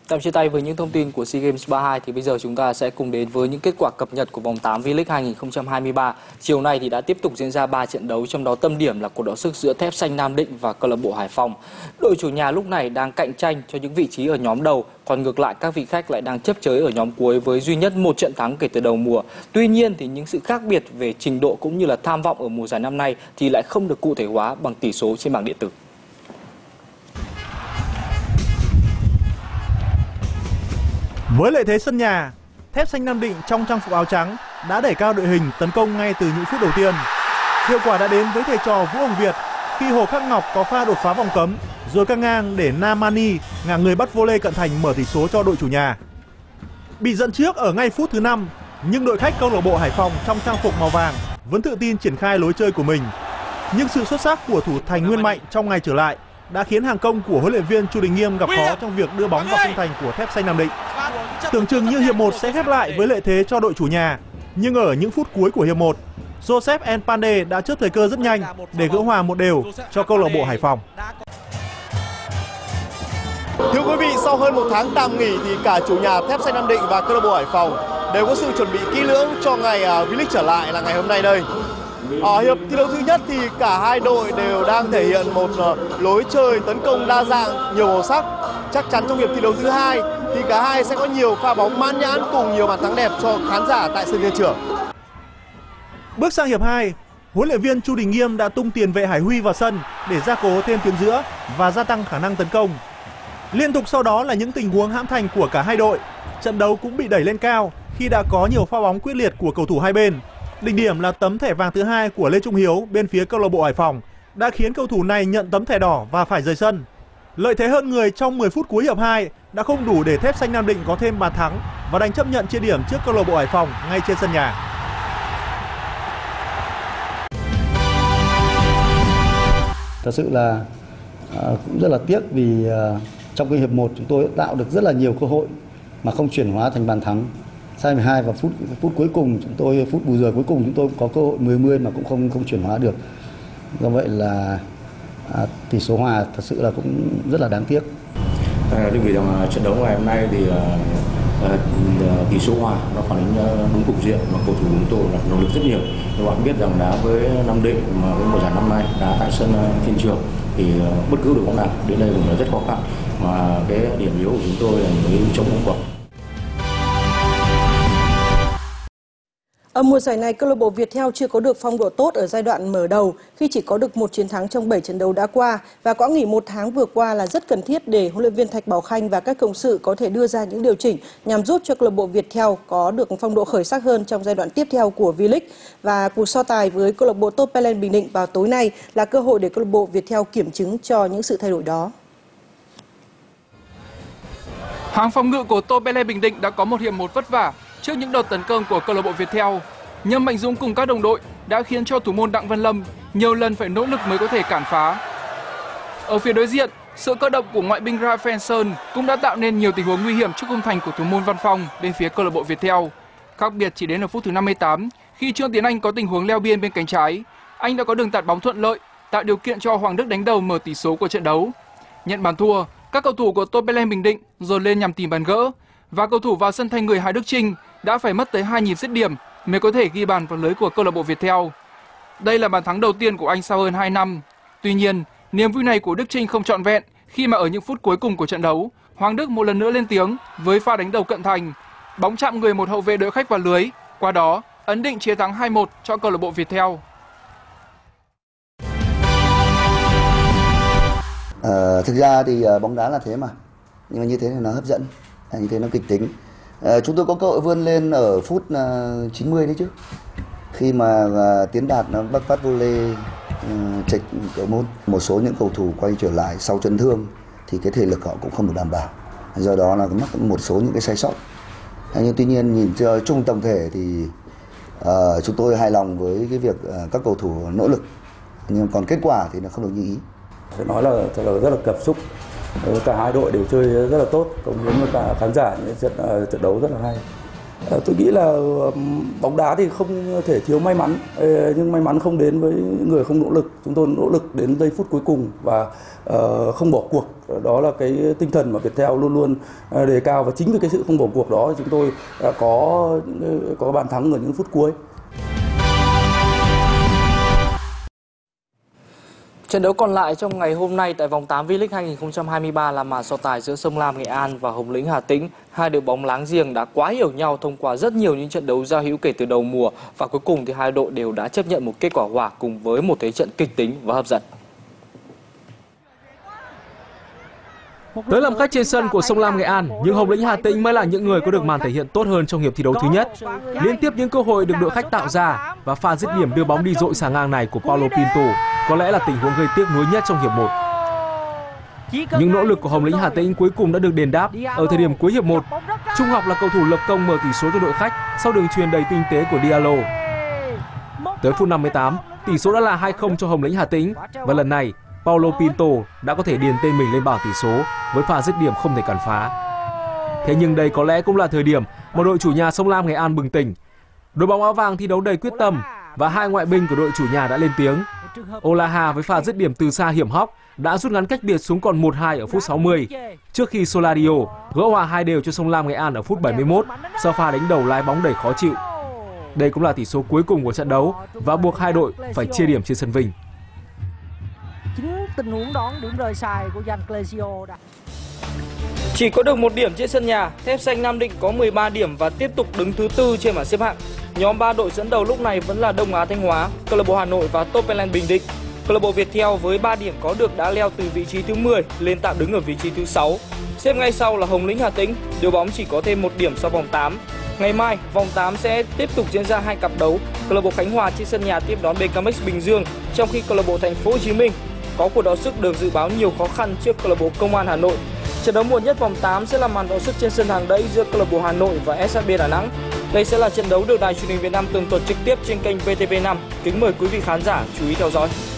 Tạm chia tay với những thông tin của SEA Games 32 thì bây giờ chúng ta sẽ cùng đến với những kết quả cập nhật của vòng 8 V-League 2023. Chiều nay thì đã tiếp tục diễn ra 3 trận đấu, trong đó tâm điểm là cuộc đọ sức giữa Thép Xanh Nam Định và câu lạc bộ Hải Phòng. Đội chủ nhà lúc này đang cạnh tranh cho những vị trí ở nhóm đầu, còn ngược lại các vị khách lại đang chấp chới ở nhóm cuối với duy nhất một trận thắng kể từ đầu mùa. Tuy nhiên thì những sự khác biệt về trình độ cũng như là tham vọng ở mùa giải năm nay thì lại không được cụ thể hóa bằng tỷ số trên bảng điện tử. Với lợi thế sân nhà, Thép Xanh Nam Định trong trang phục áo trắng đã đẩy cao đội hình tấn công ngay từ những phút đầu tiên. Hiệu quả đã đến với thầy trò Vũ Hồng Việt khi Hồ Khắc Ngọc có pha đột phá vòng cấm rồi căng ngang để Nam Mani ngả người bắt volley cận thành mở tỷ số cho đội chủ nhà. Bị dẫn trước ở ngay phút thứ 5, nhưng đội khách câu lạc bộ Hải Phòng trong trang phục màu vàng vẫn tự tin triển khai lối chơi của mình. Nhưng sự xuất sắc của thủ thành Nguyên Mạnh trong ngày trở lại đã khiến hàng công của huấn luyện viên Chu Đình Nghiêm gặp khó trong việc đưa bóng vào khung thành của Thép Xanh Nam Định. Tưởng chừng như hiệp 1 sẽ khép lại với lợi thế cho đội chủ nhà, nhưng ở những phút cuối của hiệp 1, Joseph Npande đã chớp thời cơ rất nhanh để gỡ hòa một đều cho câu lạc bộ Hải Phòng. Thưa quý vị, sau hơn một tháng tạm nghỉ thì cả chủ nhà Thép Xanh Nam Định và câu lạc bộ Hải Phòng đều có sự chuẩn bị kỹ lưỡng cho ngày V-League trở lại là ngày hôm nay đây. Ở hiệp thi đấu thứ nhất thì cả hai đội đều đang thể hiện một lối chơi tấn công đa dạng, nhiều màu sắc. Chắc chắn trong hiệp thi đấu thứ hai thì cả hai sẽ có nhiều pha bóng mãn nhãn cùng nhiều bàn thắng đẹp cho khán giả tại sân Liên Trường. Bước sang hiệp 2, huấn luyện viên Chu Đình Nghiêm đã tung tiền vệ Hải Huy vào sân để gia cố thêm tuyến giữa và gia tăng khả năng tấn công. Liên tục sau đó là những tình huống hãm thành của cả hai đội. Trận đấu cũng bị đẩy lên cao khi đã có nhiều pha bóng quyết liệt của cầu thủ hai bên. Đỉnh điểm là tấm thẻ vàng thứ hai của Lê Trung Hiếu bên phía câu lạc bộ Hải Phòng đã khiến cầu thủ này nhận tấm thẻ đỏ và phải rời sân. Lợi thế hơn người trong 10 phút cuối hiệp 2 đã không đủ để Thép Xanh Nam Định có thêm bàn thắng và đành chấp nhận chia điểm trước câu lạc bộ Hải Phòng ngay trên sân nhà. Thật sự là cũng rất là tiếc vì trong cái hiệp 1 chúng tôi tạo được rất là nhiều cơ hội mà không chuyển hóa thành bàn thắng. Sang 12 và phút cuối cùng phút bù giờ cuối cùng chúng tôi có cơ hội 10-10 mà cũng không chuyển hóa được. Do vậy là tỷ số hòa thật sự là cũng rất là đáng tiếc. Đơn vị rằng trận đấu ngày hôm nay thì tỷ số hòa nó phản ánh đúng cục diện mà cầu thủ chúng tôi là nỗ lực rất nhiều. Các bạn biết rằng đá với Nam Định mà với mùa giải năm nay đá tại sân Thiên Trường thì bất cứ đội bóng nào đến đây cũng là rất khó khăn, mà cái điểm yếu của chúng tôi là mới chống bóng quả. Ở mùa giải này, câu lạc bộ Viettel chưa có được phong độ tốt ở giai đoạn mở đầu khi chỉ có được một chiến thắng trong 7 trận đấu đã qua, và quãng nghỉ một tháng vừa qua là rất cần thiết để huấn luyện viên Thạch Bảo Khanh và các cộng sự có thể đưa ra những điều chỉnh nhằm giúp cho câu lạc bộ Viettel có được phong độ khởi sắc hơn trong giai đoạn tiếp theo của V-League. Và cuộc so tài với câu lạc bộ Topelen Bình Định vào tối nay là cơ hội để câu lạc bộ Viettel kiểm chứng cho những sự thay đổi đó. Hàng phòng ngự của Topelen Bình Định đã có một hiệp 1 vất vả trước những đợt tấn công của câu lạc bộ Viettel. Nhưng Mạnh Dũng cùng các đồng đội đã khiến cho thủ môn Đặng Văn Lâm nhiều lần phải nỗ lực mới có thể cản phá. Ở phía đối diện, sự cơ động của ngoại binh Rafael Sơn cũng đã tạo nên nhiều tình huống nguy hiểm trước khung thành của thủ môn Văn Phong bên phía câu lạc bộ Viettel. Khác biệt chỉ đến ở phút thứ 58 khi Trương Tiến Anh có tình huống leo biên bên cánh trái, anh đã có đường tạt bóng thuận lợi, tạo điều kiện cho Hoàng Đức đánh đầu mở tỷ số của trận đấu. Nhận bàn thua, các cầu thủ của Topelen Bình Định dồn lên nhằm tìm bàn gỡ, và cầu thủ vào sân thay người Hà Đức Chinh đã phải mất tới 2 nhịp dứt điểm mới có thể ghi bàn vào lưới của câu lạc bộ Viettel. Đây là bàn thắng đầu tiên của anh sau hơn 2 năm. Tuy nhiên, niềm vui này của Đức Chinh không trọn vẹn khi mà ở những phút cuối cùng của trận đấu, Hoàng Đức một lần nữa lên tiếng với pha đánh đầu cận thành. Bóng chạm người một hậu vệ đội khách vào lưới, qua đó ấn định chiến thắng 2-1 cho câu lạc bộ Viettel. Thực ra thì bóng đá là thế mà, nhưng mà như thế thì nó hấp dẫn, như thế nó kịch tính. Chúng tôi có cơ hội vươn lên ở phút 90 đấy chứ, khi mà Tiến Đạt nó bắt phát volley chệch cầu môn. Một số những cầu thủ quay trở lại sau chấn thương thì cái thể lực họ cũng không được đảm bảo, do đó là mắc một số những cái sai sót. Nhưng tuy nhiên nhìn chung tổng thể thì chúng tôi hài lòng với cái việc các cầu thủ nỗ lực, nhưng còn kết quả thì nó không được như ý. Phải nói là rất là cảm xúc. Cả hai đội đều chơi rất là tốt, cộng với cả khán giả những trận đấu rất là hay. Tôi nghĩ là bóng đá thì không thể thiếu may mắn, nhưng may mắn không đến với người không nỗ lực. Chúng tôi nỗ lực đến giây phút cuối cùng và không bỏ cuộc. Đó là cái tinh thần mà Viettel luôn luôn đề cao, và chính vì cái sự không bỏ cuộc đó chúng tôi đã có bàn thắng ở những phút cuối. Trận đấu còn lại trong ngày hôm nay tại vòng 8 V-League 2023 là màn so tài giữa Sông Lam Nghệ An và Hồng Lĩnh Hà Tĩnh. Hai đội bóng láng giềng đã quá hiểu nhau thông qua rất nhiều những trận đấu giao hữu kể từ đầu mùa, và cuối cùng thì hai đội đều đã chấp nhận một kết quả hòa cùng với một thế trận kịch tính và hấp dẫn. Tới làm khách trên sân của Sông Lam Nghệ An, nhưng Hồng Lĩnh Hà Tĩnh mới là những người có được màn thể hiện tốt hơn trong hiệp thi đấu thứ nhất. Liên tiếp những cơ hội được đội khách tạo ra và pha dứt điểm đưa bóng đi dội xà ngang này của Paulo Pinto có lẽ là tình huống gây tiếc nuối nhất trong hiệp 1. Nhưng nỗ lực của Hồng Lĩnh Hà Tĩnh cuối cùng đã được đền đáp ở thời điểm cuối hiệp 1. Trung Học là cầu thủ lập công mở tỷ số cho đội khách sau đường chuyền đầy tinh tế của Diallo. Tới phút 58, tỷ số đã là 2-0 cho Hồng Lĩnh Hà Tĩnh, và lần này Paulo Pinto đã có thể điền tên mình lên bảng tỷ số với pha dứt điểm không thể cản phá. Thế nhưng đây có lẽ cũng là thời điểm mà đội chủ nhà Sông Lam Nghệ An bừng tỉnh. Đội bóng áo vàng thi đấu đầy quyết tâm và hai ngoại binh của đội chủ nhà đã lên tiếng. Olaha với pha dứt điểm từ xa hiểm hóc đã rút ngắn cách biệt xuống còn 1-2 ở phút 60, trước khi Solario gỡ hòa 2-2 cho Sông Lam Nghệ An ở phút 71 sau pha đánh đầu lái bóng đầy khó chịu. Đây cũng là tỷ số cuối cùng của trận đấu và buộc hai đội phải chia điểm trên sân Vinh. Chính tình huống đón điểm rơi sai của Jan Clesio đã... Chỉ có được một điểm trên sân nhà, Thép Xanh Nam Định có 13 điểm và tiếp tục đứng thứ 4 trên bảng xếp hạng. Nhóm 3 đội dẫn đầu lúc này vẫn là Đông Á Thanh Hóa, câu lạc bộ Hà Nội và Top Airlines Bình Định. Câu lạc bộ Viettel với 3 điểm có được đã leo từ vị trí thứ 10 lên tạm đứng ở vị trí thứ 6. Xếp ngay sau là Hồng Lĩnh Hà Tĩnh, đội bóng chỉ có thêm 1 điểm sau vòng 8. Ngày mai, vòng 8 sẽ tiếp tục diễn ra hai cặp đấu. Câu lạc bộ Khánh Hòa trên sân nhà tiếp đón BKMX Bình Dương, trong khi câu lạc bộ Thành phố Hồ Chí Minh có cuộc đọ sức được dự báo nhiều khó khăn trước câu lạc bộ Công an Hà Nội. Trận đấu muộn nhất vòng 8 sẽ là màn đọ sức trên sân Hàng Đẫy giữa câu lạc bộ Hà Nội và SHB Đà Nẵng. Đây sẽ là trận đấu được Đài Truyền hình Việt Nam tường thuật trực tiếp trên kênh VTV5. Kính mời quý vị khán giả chú ý theo dõi.